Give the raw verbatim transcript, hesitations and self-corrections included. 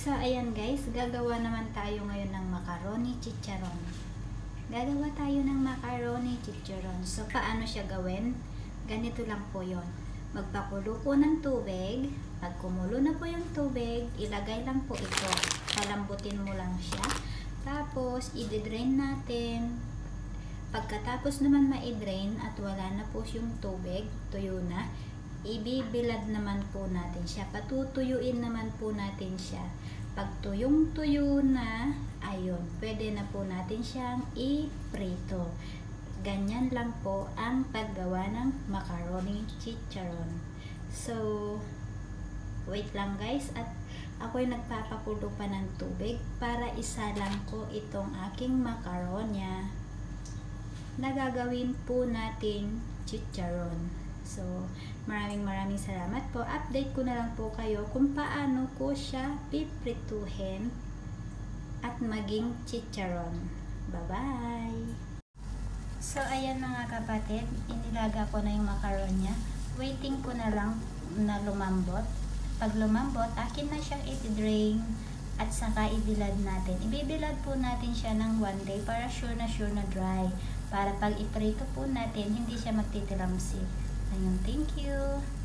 So, ayan guys, gagawa naman tayo ngayon ng macaroni chicharon. Gagawa tayo ng macaroni chicharon. So, paano siya gawin? Ganito lang po yon. Magpakulo po ng tubig. Pag kumulo na po yung tubig, ilagay lang po ito. Palambutin mo lang siya. Tapos, i-drain natin. Pagkatapos naman ma-drain at wala na po yung tubig, tuyo na, ibibilad naman po natin siya. Patutuyuin naman po natin siya. Pag tuyong-tuyo na, ayun, pwede na po natin siyang i-prito. Ganyan lang po ang paggawa ng macaroni chicharon. So, wait lang guys, at ako'y nagpapakulo pa ng tubig para isalang ko itong aking macaronya na gagawin po natin chicharon. So, maraming maraming salamat po. Update ko na lang po kayo kung paano ko siya piprituhin at maging chicharon. Bye-bye! So, ayan mga kapatid, inilaga ko na yung macaronya. Waiting ko na lang na lumambot. Pag lumambot, akin na siyang i-drain at saka ibilad natin. Ibibilad po natin siya ng one day para sure na sure na dry. Para pag iprito po natin, hindi siya magtitilamsik. Ayun, thank you!